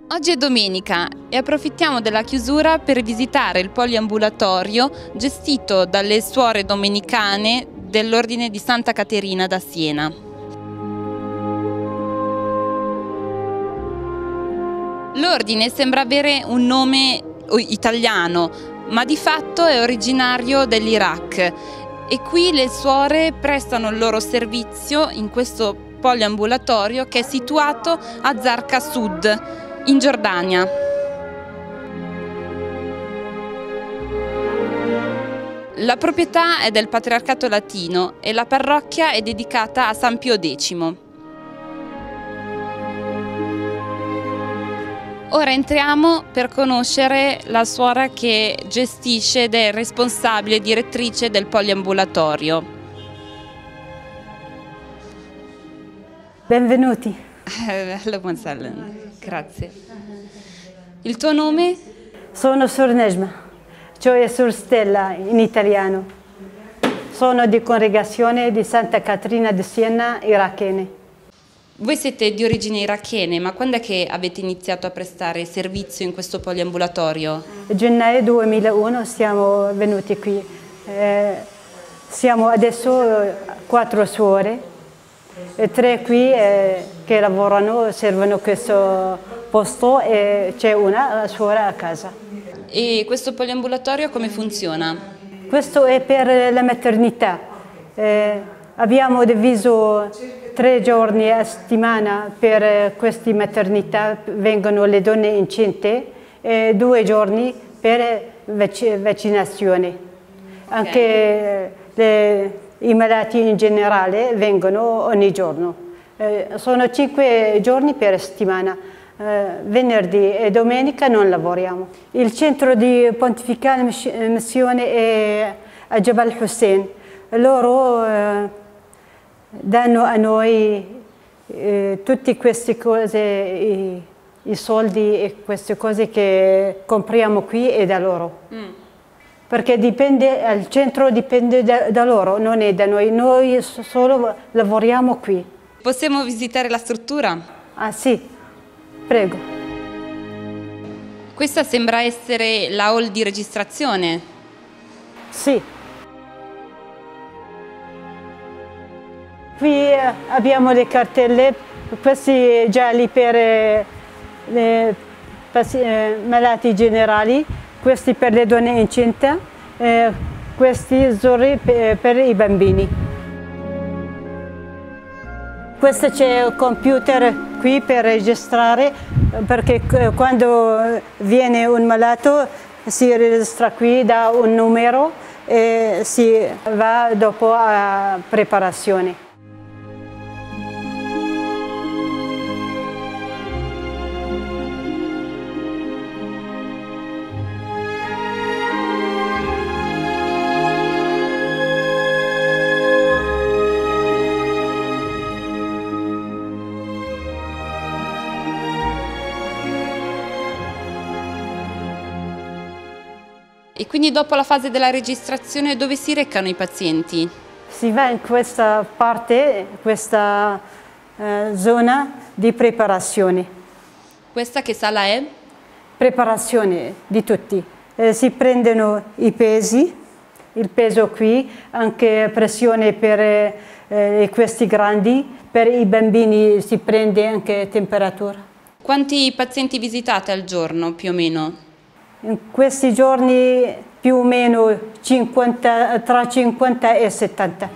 Oggi è domenica e approfittiamo della chiusura per visitare il poliambulatorio gestito dalle suore domenicane dell'Ordine di Santa Caterina da Siena. L'ordine sembra avere un nome italiano, ma di fatto è originario dell'Iraq e qui le suore prestano il loro servizio in questo poliambulatorio che è situato a Zarqa Sud, in Giordania. La proprietà è del Patriarcato Latino e la parrocchia è dedicata a San Pio X. Ora entriamo per conoscere la suora che gestisce ed è responsabile direttrice del poliambulatorio. Benvenuti. Grazie. Il tuo nome? Sono Sur Nejma, cioè Sur Stella in italiano. Sono di congregazione di Santa Caterina di Siena, irachene. Voi siete di origine irachene, ma quando è che avete iniziato a prestare servizio in questo poliambulatorio? Gennaio 2001 siamo venuti qui. Siamo adesso 4 suore. E 3 qui che lavorano, servono questo posto e c'è una suora a casa. E questo poliambulatorio come funziona? Questo è per la maternità. Abbiamo diviso 3 giorni a settimana per queste maternità, vengono le donne incinte, e 2 giorni per vaccinazione. Okay. Anche i malati in generale vengono ogni giorno. Sono 5 giorni per settimana. Venerdì e domenica non lavoriamo. Il centro di pontificale missione è a Jabal Hussein. Loro danno a noi tutte queste cose, i soldi e queste cose che compriamo qui è da loro. Perché dipende, il centro dipende da loro, non è da noi. Noi solo lavoriamo qui. Possiamo visitare la struttura? Ah sì, prego. Questa sembra essere la hall di registrazione. Sì. Qui abbiamo le cartelle, questi gialli per i malati generali, questi per le donne incinte, questi azzurri per i bambini. Questo c'è il computer qui per registrare, perché quando viene un malato si registra qui da un numero e si va dopo a preparazione. E quindi dopo la fase della registrazione dove si recano i pazienti? Si va in questa parte, questa zona di preparazione. Questa che sala è? Preparazione di tutti. Si prendono i pesi, il peso qui, anche pressione per questi grandi, per i bambini si prende anche temperatura. Quanti pazienti visitate al giorno più o meno? In questi giorni più o meno 50, tra 50 e 70.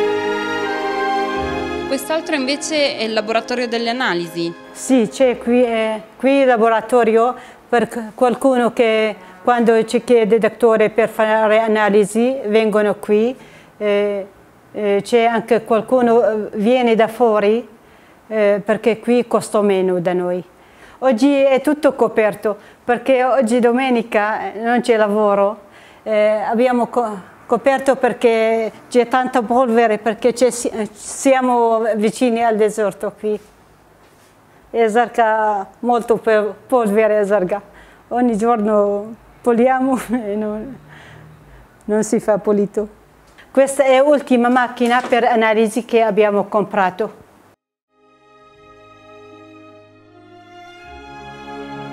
Quest'altro invece è il laboratorio delle analisi. Sì, c'è qui il laboratorio per qualcuno che quando ci chiede dottore per fare analisi vengono qui. C'è anche qualcuno che viene da fuori perché qui costa meno da noi. Oggi è tutto coperto perché oggi domenica non c'è lavoro, abbiamo coperto perché c'è tanta polvere, perché siamo vicini al deserto qui. E Zarqa molto polvere a Zarqa. Ogni giorno puliamo e non si fa pulito. Questa è l'ultima macchina per analisi che abbiamo comprato.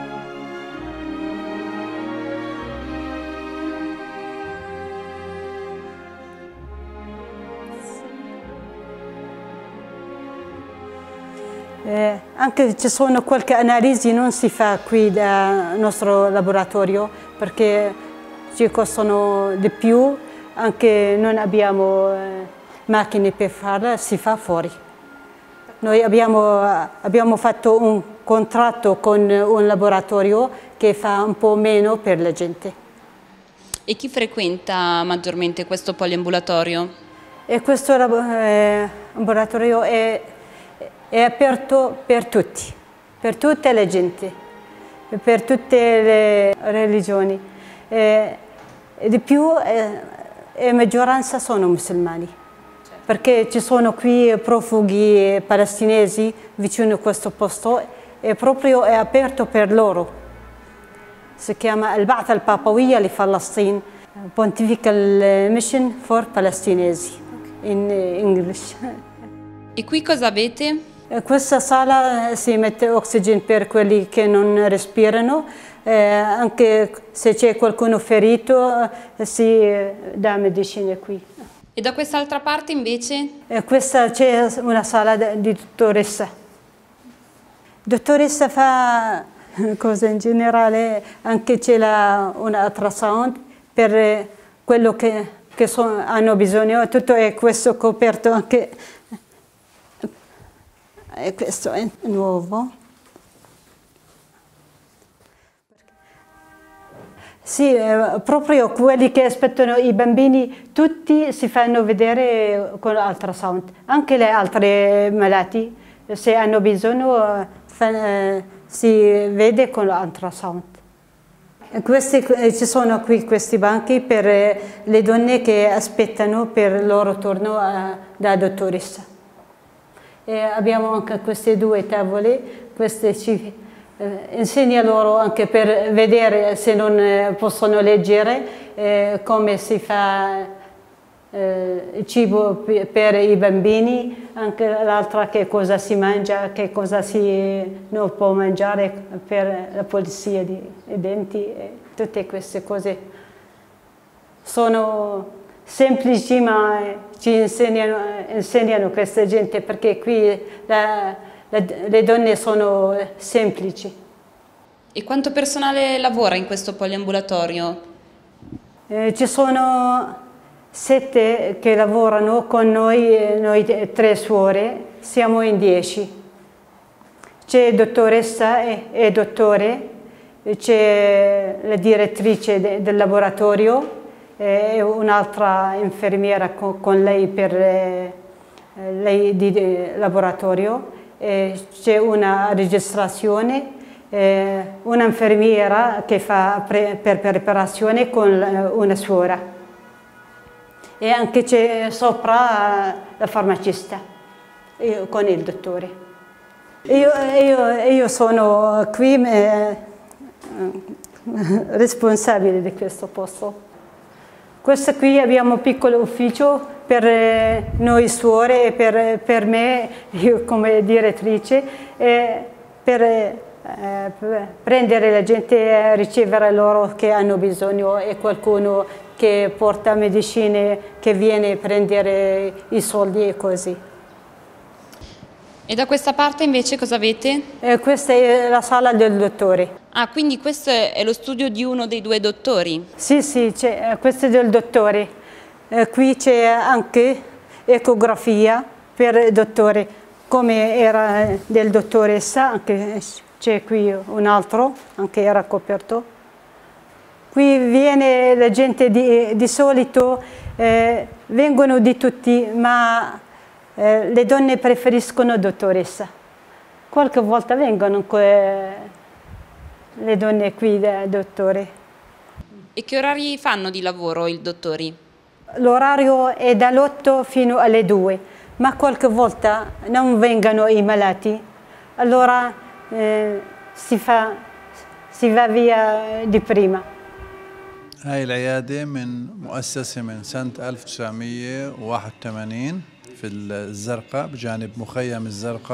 Anche ci sono qualche analisi non si fa qui dal nostro laboratorio perché ci costano di più, anche non abbiamo macchine per farla, si fa fuori. Noi abbiamo fatto un contratto con un laboratorio che fa un po' meno per la gente. E chi frequenta maggiormente questo poliambulatorio? E questo laboratorio è aperto per tutti, per tutta la gente, per tutte le religioni. E di più, la maggioranza sono musulmani, perché ci sono qui profughi palestinesi vicino a questo posto e proprio è aperto per loro. Si chiama Al-Ba'th al-Papawiyya li Palestine, Pontifical Mission for Palestinesi, in English. E qui cosa avete? Questa sala si mette ossigeno per quelli che non respirano, anche se c'è qualcuno ferito si dà medicine qui. E da quest'altra parte invece? Questa c'è una sala di dottoressa. Dottoressa fa cose in generale, anche c'è un ultrasound per quello che hanno bisogno, tutto è questo coperto anche. E questo è nuovo. Sì, proprio quelli che aspettano i bambini, tutti si fanno vedere con l'ultrasound. Anche le altre malati, se hanno bisogno, si vede con l'ultrasound. Ci sono qui questi banchi per le donne che aspettano per il loro turno da dottoressa. E abbiamo anche queste due tavole, queste ci insegna loro anche per vedere se non possono leggere come si fa il cibo per i bambini, anche l'altra che cosa si mangia, che cosa si non può mangiare per la pulizia dei denti, tutte queste cose sono semplici ma ci insegnano questa gente perché qui le donne sono semplici. E quanto personale lavora in questo poliambulatorio? Ci sono 7 che lavorano con noi 3 suore, siamo in 10. C'è dottoressa e dottore, c'è la direttrice del laboratorio e un'altra infermiera con lei per lei di laboratorio, c'è una registrazione, un'infermiera che fa per preparazione con una suora e anche c'è sopra la farmacista con il dottore. Io sono qui responsabile di questo posto. Questo qui abbiamo un piccolo ufficio per noi suore e per me, io come direttrice, per prendere la gente e ricevere loro che hanno bisogno e qualcuno che porta medicine, che viene a prendere i soldi e così. E da questa parte invece cosa avete? Questa è la sala del dottore. Ah, quindi questo è lo studio di uno dei 2 dottori? Sì, questo è del dottore. Qui c'è anche ecografia per il dottore, come era del dottoressa, anche c'è qui un altro, anche era coperto. Qui viene la gente di solito, vengono di tutti, ma le donne preferiscono dottoressa. Qualche volta vengono le donne qui da dottore. E che orari fanno di lavoro i dottori? L'orario è dall'8 fino alle 2, ma qualche volta non vengono i malati, allora si va via di prima. هاي العيادة من مؤسسة من سنة 1981 في الزرقاء بجانب مخيم الزرقاء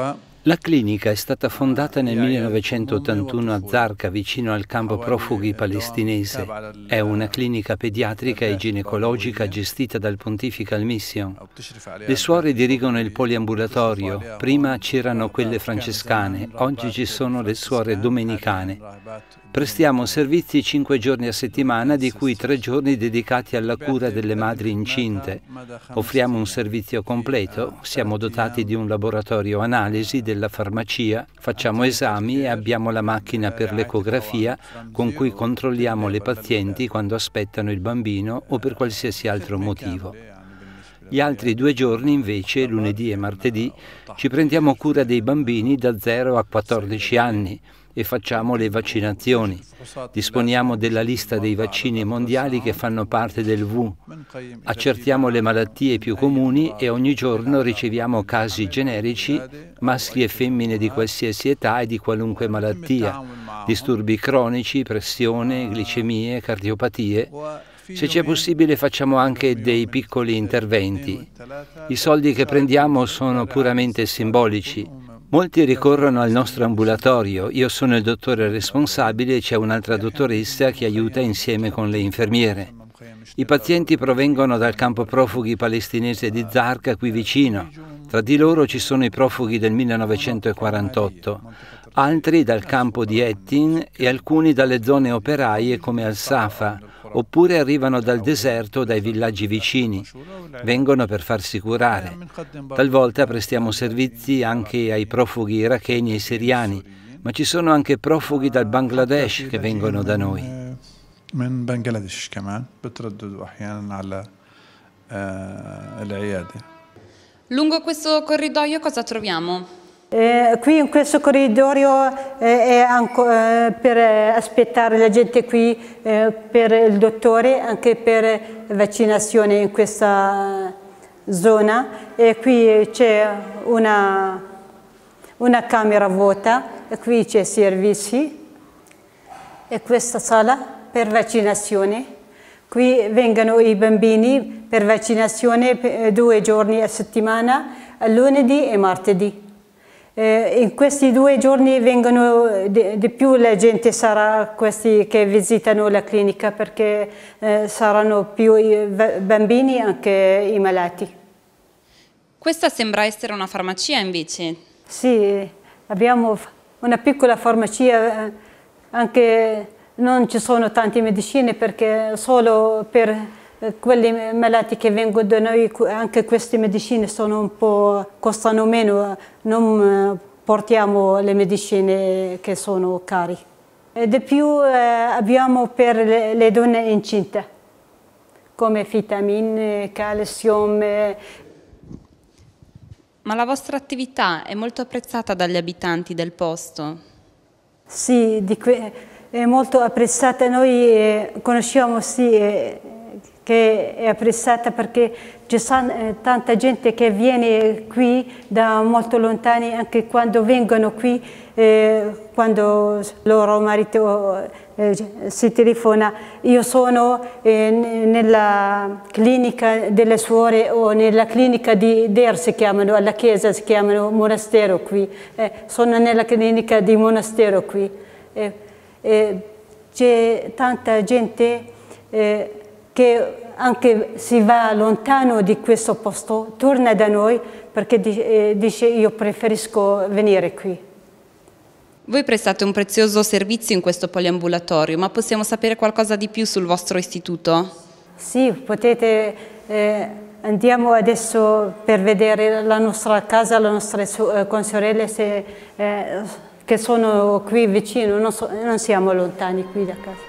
La clinica è stata fondata nel 1981 a Zarqa, vicino al campo profughi palestinese. È una clinica pediatrica e ginecologica gestita dal Pontifical Mission. Le suore dirigono il poliambulatorio. Prima c'erano quelle francescane, oggi ci sono le suore domenicane. Prestiamo servizi 5 giorni a settimana, di cui 3 giorni dedicati alla cura delle madri incinte. Offriamo un servizio completo, siamo dotati di un laboratorio analisi, della farmacia, facciamo esami e abbiamo la macchina per l'ecografia con cui controlliamo le pazienti quando aspettano il bambino o per qualsiasi altro motivo. Gli altri 2 giorni invece, lunedì e martedì, ci prendiamo cura dei bambini da 0 a 14 anni e facciamo le vaccinazioni. Disponiamo della lista dei vaccini mondiali che fanno parte del WHO. Accertiamo le malattie più comuni e ogni giorno riceviamo casi generici, maschi e femmine di qualsiasi età e di qualunque malattia, disturbi cronici, pressione, glicemie, cardiopatie. Se c'è possibile facciamo anche dei piccoli interventi. I soldi che prendiamo sono puramente simbolici. Molti ricorrono al nostro ambulatorio, io sono il dottore responsabile e c'è un'altra dottoressa che aiuta insieme con le infermiere. I pazienti provengono dal campo profughi palestinese di Zarqa, qui vicino. Tra di loro ci sono i profughi del 1948, altri dal campo di Ettin e alcuni dalle zone operaie come Al-Safa, oppure arrivano dal deserto o dai villaggi vicini. Vengono per farsi curare. Talvolta prestiamo servizi anche ai profughi iracheni e siriani, ma ci sono anche profughi dal Bangladesh che vengono da noi. Lungo questo corridoio cosa troviamo? Qui in questo corridoio è per aspettare la gente qui per il dottore, anche per vaccinazione in questa zona. E qui c'è una camera vuota, e qui c'è servizi e questa sala per vaccinazione. Qui vengono i bambini per vaccinazione 2 giorni a settimana, lunedì e martedì. In questi 2 giorni vengono di più la gente, sarà questi che visitano la clinica, perché saranno più i bambini e anche i malati. Questa sembra essere una farmacia invece. Sì, abbiamo una piccola farmacia, anche non ci sono tante medicine perché solo per quelli malati che vengono da noi, anche queste medicine sono un po', costano meno, non portiamo le medicine che sono cari. E di più abbiamo per le donne incinte, come vitamine, calcium. Ma la vostra attività è molto apprezzata dagli abitanti del posto? Sì, è molto apprezzata. Noi conosciamo, sì, che è apprezzata perché c'è tanta gente che viene qui da molto lontani, anche quando vengono qui, quando il loro marito si telefona. Io sono nella clinica delle suore o nella clinica di Der, si chiamano, alla chiesa si chiamano monastero qui. Sono nella clinica di monastero qui. C'è tanta gente che anche si va lontano di questo posto, torna da noi perché dice io preferisco venire qui. Voi prestate un prezioso servizio in questo poliambulatorio, ma possiamo sapere qualcosa di più sul vostro istituto? Sì, potete, andiamo adesso per vedere la nostra casa, le nostre consorelle che sono qui vicino, non siamo lontani qui da casa.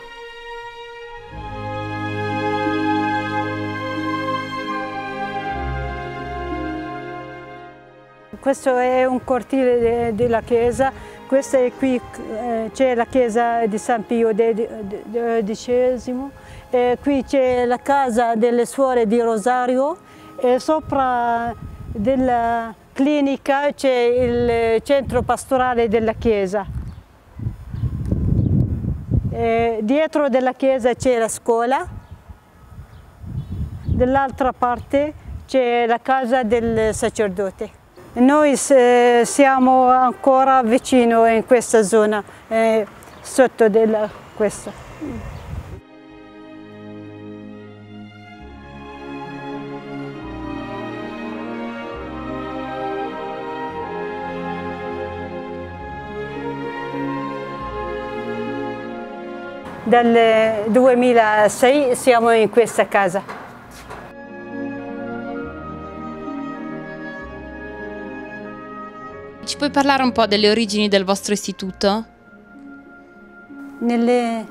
Questo è un cortile della chiesa, questa è qui, c'è la chiesa di San Pio XII, qui c'è la casa delle suore di Rosario e sopra della clinica c'è il centro pastorale della chiesa. Dietro della chiesa c'è la scuola, dall'altra parte c'è la casa del sacerdote. Noi siamo ancora vicino in questa zona, sotto questo. Dal 2006 siamo in questa casa. Ci puoi parlare un po' delle origini del vostro istituto? Nel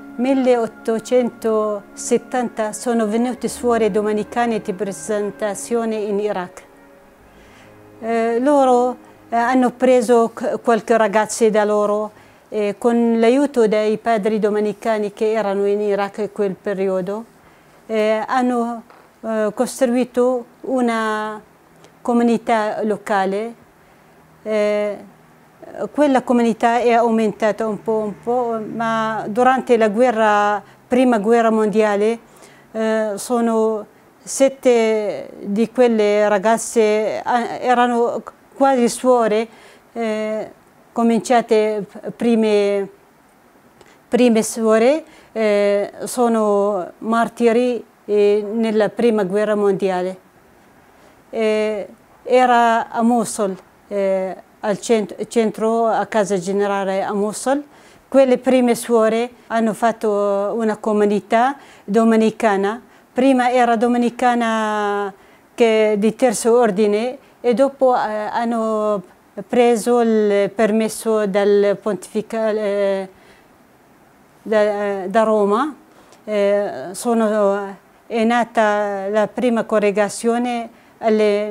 1870 sono venuti suore domenicani di presentazione in Iraq. Loro hanno preso qualche ragazzo da loro e con l'aiuto dei padri domenicani che erano in Iraq in quel periodo hanno costruito una comunità locale. Quella comunità è aumentata un po', ma durante la prima guerra mondiale sono 7 di quelle ragazze erano quasi suore, cominciate prime suore, sono martiri nella prima guerra mondiale. Era a Mosul, al centro, a casa generale a Mosul. Quelle prime suore hanno fatto una comunità domenicana. Prima era domenicana di terzo ordine e dopo hanno preso il permesso dal pontificale da Roma. È nata la prima congregazione nel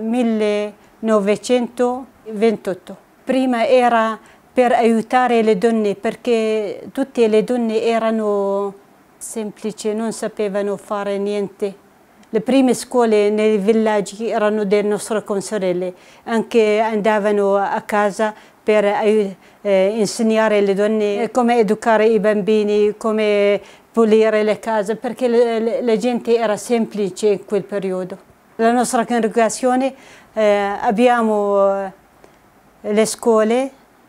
1928. Prima era per aiutare le donne, perché tutte le donne erano semplici, non sapevano fare niente. Le prime scuole nei villaggi erano delle nostre consorelle, anche andavano a casa per insegnare alle donne come educare i bambini, come pulire le case, perché la gente era semplice in quel periodo. La nostra congregazione abbiamo le scuole,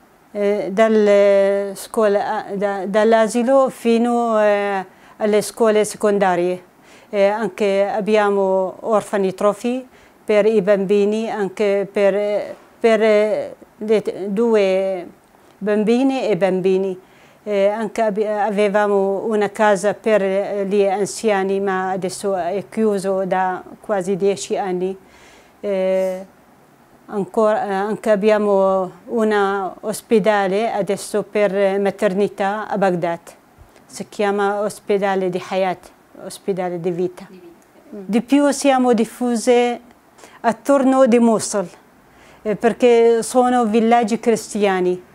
dall'asilo fino alle scuole secondarie. Anche abbiamo orfanotrofi per i bambini, anche per le 2 bambine e bambini. Anche avevamo una casa per gli anziani, ma adesso è chiuso da quasi 10 anni. Anche abbiamo un ospedale adesso per maternità a Baghdad. Si chiama ospedale di Hayat, ospedale di vita. Di più siamo diffuse attorno di Mosul, perché sono villaggi cristiani.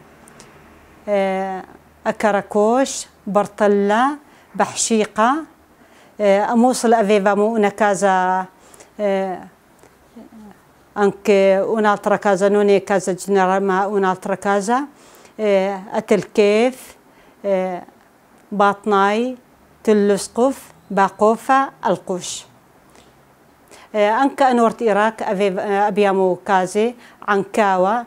A Karakosh, Bartalla, Bahshiqa. A Mosul avevamo una casa, anche un'altra casa, non è casa generale ma un'altra casa, a Tel Keif, Batnai, Tel Usquf, Baqofa, Al-Qush. Anche a Nord Iraq abbiamo case, Ankawa,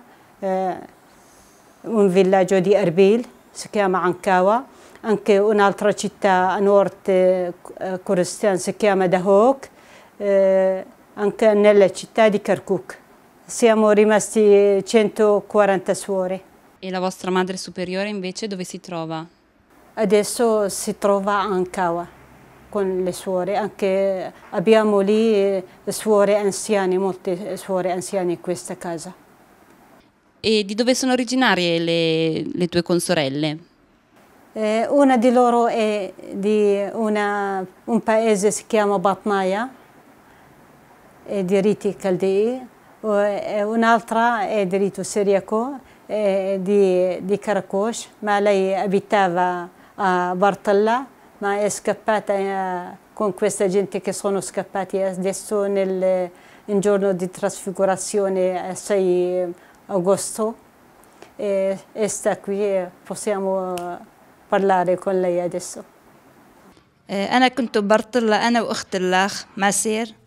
un villaggio di Erbil, si chiama Ankawa, anche un'altra città a nord Kurdistan si chiama Dahok, anche nella città di Kirkuk. Siamo rimasti 140 suore. E la vostra madre superiore invece dove si trova? Adesso si trova a Ankawa con le suore, anche abbiamo lì suore anziane, molte suore anziane in questa casa. E di dove sono originarie le tue consorelle? Una di loro è di un paese si chiama Batnaya, di riti caldei, un'altra è di rito siriaco, di Karakosh, ma lei abitava a Bartalla, ma è scappata con questa gente che sono scappati adesso in giorno di trasfigurazione a 6 agosto e sta qui e possiamo parlare con lei adesso. أنا كنت ببرطلة أنا وأخت الأخ مسير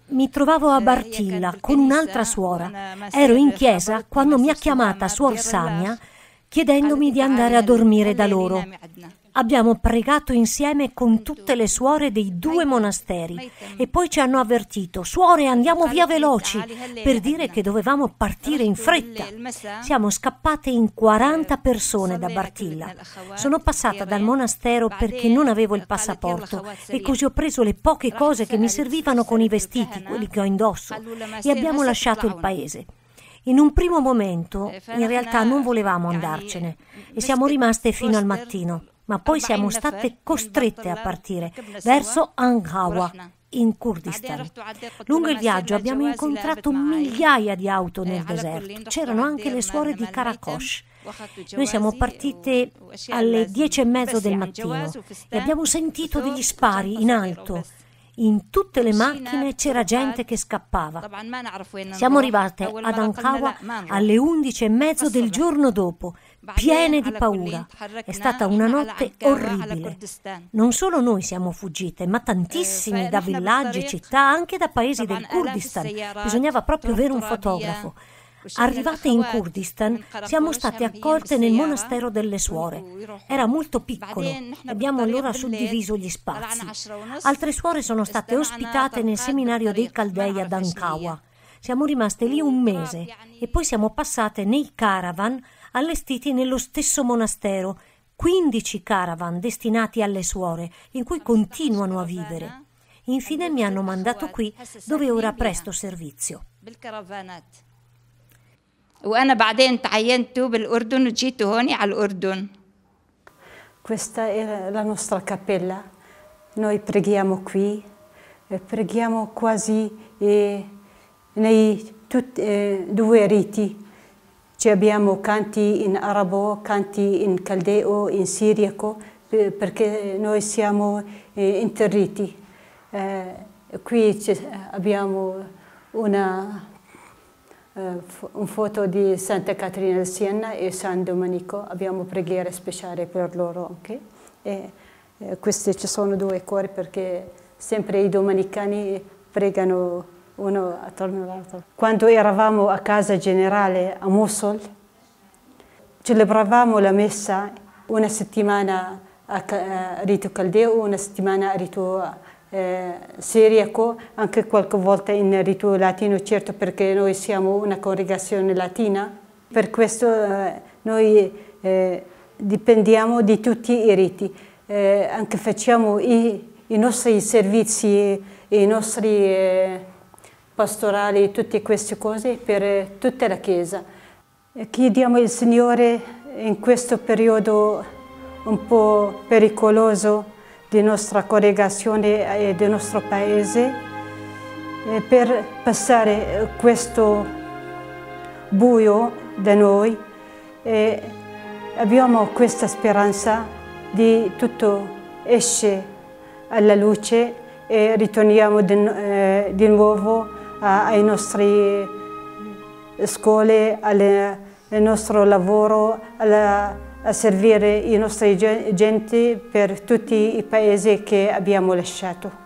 Mi trovavo a Bartilla con un'altra suora. Ero in chiesa quando mi ha chiamata Suor Samia chiedendomi di andare a dormire da loro. Abbiamo pregato insieme con tutte le suore dei 2 monasteri e poi ci hanno avvertito: suore, andiamo via veloci, per dire che dovevamo partire in fretta. Siamo scappate in 40 persone da Bartilla. Sono passata dal monastero perché non avevo il passaporto e così ho preso le poche cose che mi servivano con i vestiti, quelli che ho indosso, e abbiamo lasciato il paese. In un primo momento, in realtà, non volevamo andarcene e siamo rimaste fino al mattino. Ma poi siamo state costrette a partire verso Ankhawa, in Kurdistan. Lungo il viaggio abbiamo incontrato migliaia di auto nel deserto. C'erano anche le suore di Karakosh. Noi siamo partite alle 10:30 del mattino e abbiamo sentito degli spari in alto. In tutte le macchine c'era gente che scappava. Siamo arrivate ad Ankhawa alle 11:30 del giorno dopo, piene di paura. È stata una notte orribile. Non solo noi siamo fuggite, ma tantissimi da villaggi e città, anche da paesi del Kurdistan. Bisognava proprio avere un fotografo. Arrivate in Kurdistan, siamo state accolte nel monastero delle suore. Era molto piccolo, abbiamo allora suddiviso gli spazi. Altre suore sono state ospitate nel seminario dei Caldei ad Ankhawa. Siamo rimaste lì un mese e poi siamo passate nei caravan allestiti nello stesso monastero, 15 caravan destinati alle suore, in cui continuano a vivere. Infine mi hanno mandato qui, dove ora presto servizio. Questa è la nostra cappella. Noi preghiamo qui, preghiamo quasi nei 2 riti. Ci abbiamo canti in arabo, canti in caldeo, in siriaco, perché noi siamo interriti. Qui abbiamo un foto di Santa Caterina di Siena e San Domenico. Abbiamo preghiere speciali per loro anche. Questi ci sono 2 cuori perché sempre i domenicani pregano uno attorno all'altro. Quando eravamo a casa generale a Mosul, celebravamo la messa una settimana a rito caldeo, una settimana a rito siriaco, anche qualche volta in rito latino, certo, perché noi siamo una congregazione latina. Per questo noi dipendiamo di tutti i riti, anche facciamo i nostri servizi, i nostri pastorali, tutte queste cose per tutta la Chiesa. Chiediamo al Signore in questo periodo un po' pericoloso di nostra congregazione e del nostro paese, per passare questo buio da noi, abbiamo questa speranza di tutto esce alla luce e ritorniamo di nuovo ai nostri scuole, al nostro lavoro, a servire i nostri genti per tutti i paesi che abbiamo lasciato.